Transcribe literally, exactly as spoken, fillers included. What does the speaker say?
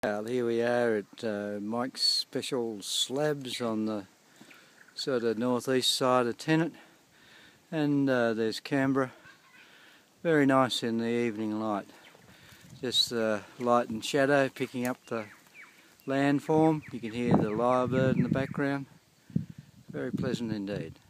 Well, here we are at uh, Mike's Special Slabs on the sort of northeast side of Tennent, and uh, there's Canberra. Very nice in the evening light. Just uh, light and shadow picking up the landform. You can hear the lyrebird in the background. Very pleasant indeed.